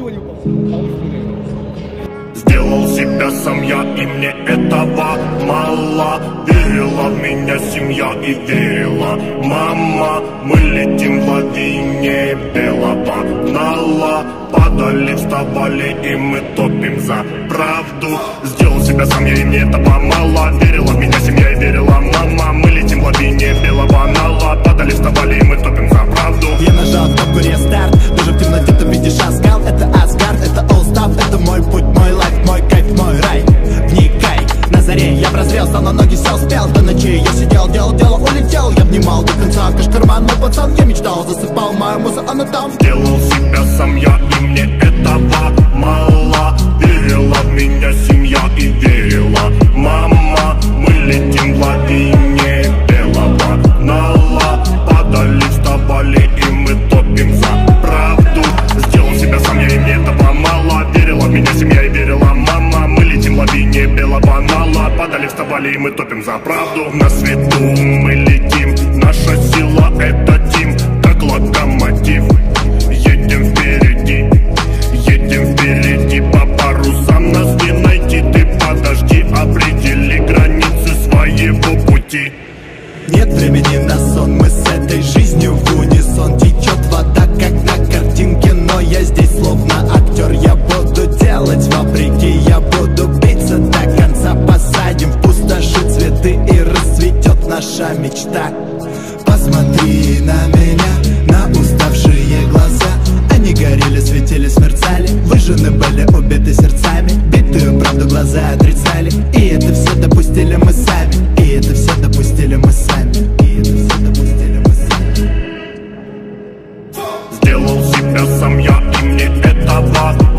ничего не упал. А он Сделал себя сам я, и мне этого мало. Верила в меня семья и верила мама. Мы летим в лавине белого нала. Падали, вставали, и мы топим за правду. Сделал себя сам я, и мне этого мало. Верила в меня семья и верила мама. Мы летим в лавине белого нала. Падали, вставали, и мы топим за правду. Я нажал кнопку рестарт. Даже в темноте ты видишь Асгард. Это Асгард, это All Stuff. Это мой путь, мой лайф, мой кайф, мой рай. Вникай, на заре я прозрел, стал на ноги, все успел. До ночи я сидел, делал дело, улетел. Я внимал до конца, кашкарман, мой пацан. Я мечтал, засыпал, мою музу, она там. Сделал себя сам я, и мне этого мало. Верила в меня семья и верила мама. Мы летим в лавине белого нала. Падали, вставали, и мы топим за правду. Сделал себя сам я, и мне этого мало. Верила в меня семья и верила мама. Мы летим в лавине белого нала. Падали, вставали, и мы топим за правду. На свету мы летим. Наша сила — это тим, как локомотив. Едем впереди, едем впереди. По парусам нас не найти. Ты подожди, определи границы своего пути. Нет времени на сон, мы с этой жизнью в унисон. Течет вода, как на картинке, но я здесь словно актер. Я буду делать вопреки, я буду биться до конца. Посадим в пустоши цветы, и расцветет наша мечта. Посмотри на меня, на уставшие глаза. Они горели, светились, мерцали. Выжжены были, убиты сердцами. Битую правду глаза отрицали. И это все допустили мы сами. И это все допустили мы сами. И это все допустили мы сами. Сделал себя сам я, и мне этого